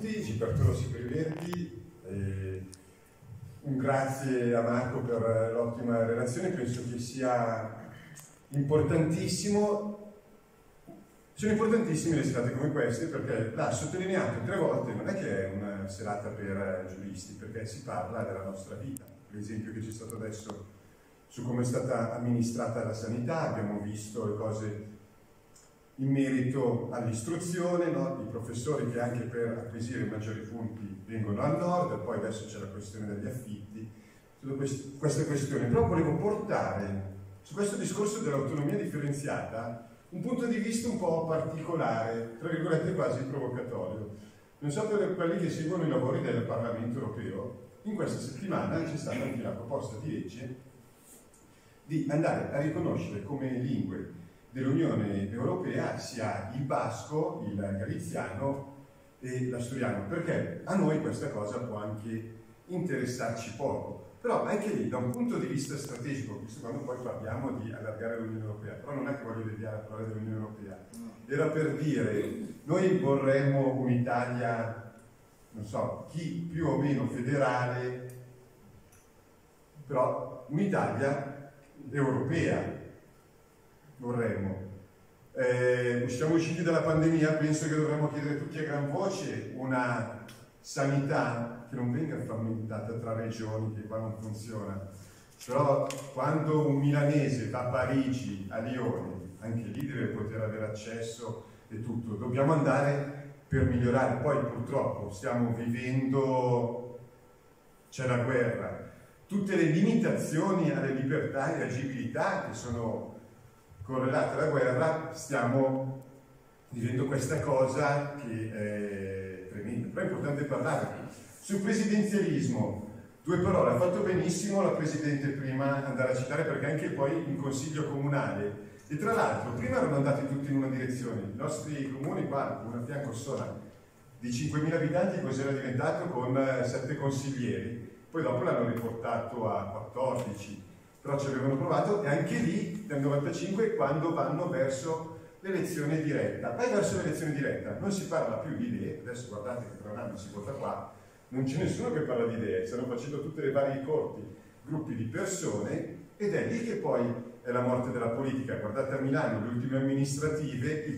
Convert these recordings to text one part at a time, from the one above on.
tutti, Gibertolo Sipriverdi, un grazie a Marco per l'ottima relazione, penso che sia importantissimo, sono importantissime le serate come queste perché l'ha sottolineato 3 volte, non è che è una serata per giuristi, perché si parla della nostra vita, l'esempio che c'è stato adesso su come è stata amministrata la sanità, abbiamo visto le cose in merito all'istruzione, no? I professori che anche per acquisire maggiori punti vengono al nord, poi adesso c'è la questione degli affitti, tutte queste questioni. Però volevo portare su questo discorso dell'autonomia differenziata un punto di vista un po' particolare, tra virgolette quasi provocatorio. Non so per quelli che seguono i lavori del Parlamento europeo, in questa settimana c'è stata anche la proposta di legge di andare a riconoscere come lingue dell'Unione Europea sia il basco, il galiziano e l'asturiano, perché a noi questa cosa può anche interessarci poco, però anche lì da un punto di vista strategico, visto quando poi parliamo di allargare l'Unione Europea, però non è che voglio deviare a parlare dell'Unione Europea, era per dire, noi vorremmo un'Italia, non so, chi più o meno federale, però un'Italia europea, vorremmo. Siamo usciti dalla pandemia, penso che dovremmo chiedere tutti a gran voce una sanità che non venga frammentata tra regioni, che qua non funziona. Però quando un milanese va a Parigi, a Lione, anche lì deve poter avere accesso e tutto. Dobbiamo andare per migliorare. Poi purtroppo stiamo vivendo, c'è la guerra, tutte le limitazioni alle libertà e agibilità che sono correlate alla guerra, stiamo vivendo questa cosa che è tremenda. Però è importante parlare. Sul presidenzialismo, 2 parole, ha fatto benissimo la Presidente prima andare a citare, perché anche poi in Consiglio Comunale, e tra l'altro prima erano andati tutti in una direzione, i nostri comuni qua, una fianco sola, di 5.000 abitanti, cos'era diventato con 7 consiglieri, poi dopo l'hanno riportato a 14, però ci avevano provato, e anche lì nel 95 quando vanno verso l'elezione diretta. Vai verso l'elezione diretta, non si parla più di idee, adesso guardate che tra un anno si vota qua, non c'è nessuno che parla di idee, stanno facendo tutte le varie corti, gruppi di persone, ed è lì che poi è la morte della politica. Guardate a Milano, le ultime amministrative, il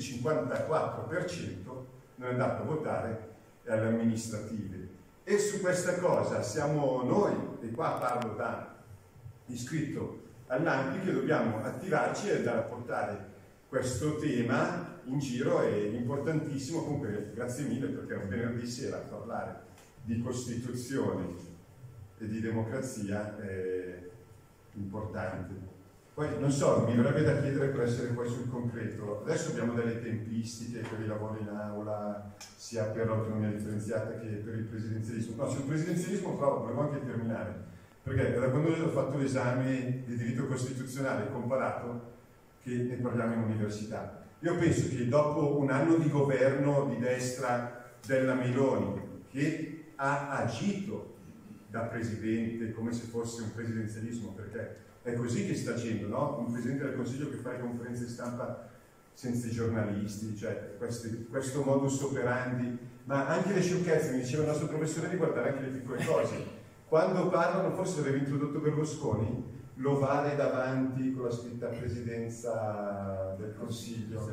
54% non è andato a votare alle amministrative. E su questa cosa siamo noi, e qua parlo da iscritto all'ANPI, che dobbiamo attivarci e andare a portare questo tema in giro. È importantissimo. Comunque grazie mille, perché è un venerdì sera a parlare di Costituzione e di democrazia è importante. Poi non so, mi verrebbe da chiedere per essere poi sul concreto, adesso abbiamo delle tempistiche per i lavori in aula, sia per l'autonomia differenziata che per il presidenzialismo. No, sul presidenzialismo però volevo anche terminare, perché da quando ho fatto l'esame di diritto costituzionale comparato, che ne parliamo in università, io penso che dopo un anno di governo di destra della Meloni, che ha agito da presidente come se fosse un presidenzialismo, perché è così che sta agendo, no? Un presidente del Consiglio che fa le conferenze stampa senza i giornalisti, cioè questo modus operandi, ma anche le sciocchezze. Mi diceva il nostro professore di guardare anche le piccole cose. Quando parlano, forse l'aveva introdotto Berlusconi, l'ovale davanti con la scritta Presidenza del Consiglio.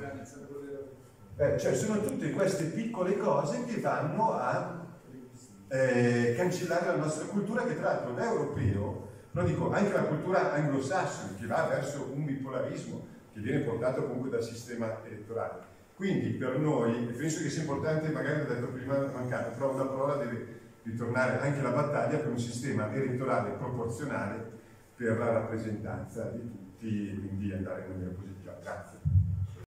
Cioè sono tutte queste piccole cose che vanno a cancellare la nostra cultura, che tra l'altro è europeo, però dico anche la cultura anglosassone, che va verso un bipolarismo che viene portato comunque dal sistema elettorale. Quindi per noi, e penso che sia importante, magari l'ho detto prima mancato, però una parola deve ritornare anche la battaglia per un sistema elettorale proporzionale per la rappresentanza di tutti, quindi andare in maniera positiva. Grazie.